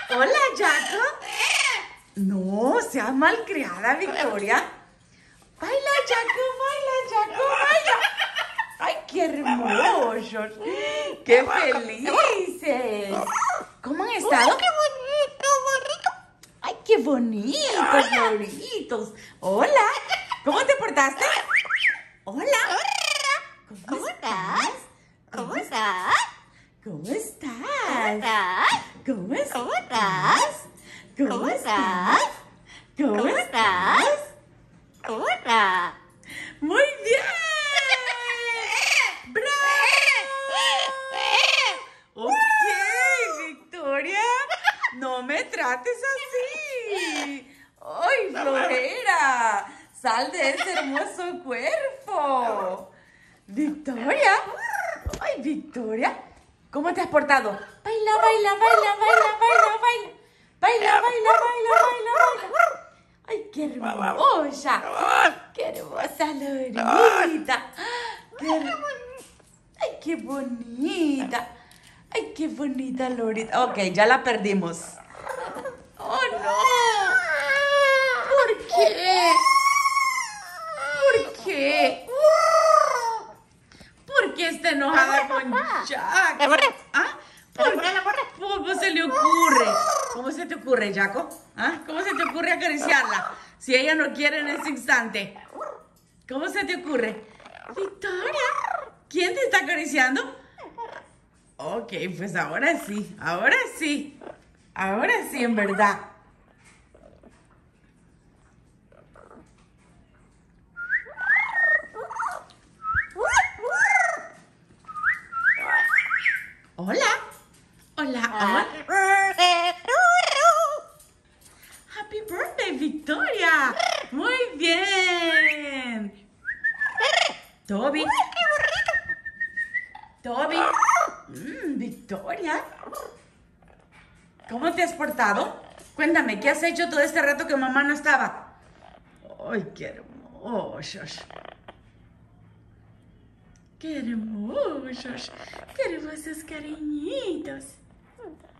Hola, Jaco. No, seas malcriada, Victoria. Baila, Jaco, baila. ¡Ay, qué hermosos! ¡Qué felices! ¿Cómo han estado? ¡Qué bonito! ¡Ay, qué bonitos, loritos! ¡Hola! ¿Cómo te portaste? ¡Hola! ¿Cómo estás? ¿Cómo estás? ¿Cómo ¿Cómo estás? estás? ¿Cómo estás? ¿Cómo estás? ¿Cómo estás? ¿Cómo ¿Cómo estás? estás? ¿Cómo estás? ¡Muy bien! Ok, Victoria, no me trates así. ¡Ay, flojera! ¡Sal de ese hermoso cuerpo! Victoria, ¡ay, Victoria! ¿Cómo te has portado? Baila, baila, baila, baila, baila, baila. Baila, baila, baila, baila, baila. ¡Ay, qué hermosa! ¡Qué hermosa lorita! ¡Ay, qué bonita! ¡Ay, qué bonita lorita! Ok, ya la perdimos. ¡Oh, no! ¿Por qué? ¿Por qué? ¿Por qué está enojada con Jack? ¡La borré! ¿Ah? ¡La borré! ¿Cómo se le ocurre? ¿Cómo se te ocurre, Jaco? ¿Ah? ¿Cómo se te ocurre acariciarla? Si ella no quiere en ese instante. ¿Cómo se te ocurre? Victoria, ¿quién te está acariciando? Ok, pues ahora sí, ahora sí. Ahora sí, en verdad. Hola. Hola, hola. Happy birthday to you. Happy birthday, Victoria. Muy bien. Toby. Toby. Victoria. ¿Cómo te has portado? Cuéntame, ¿qué has hecho todo este rato que mamá no estaba? ¡Ay, qué hermosos! ¡Qué hermosos! ¡Qué hermosos cariñitos!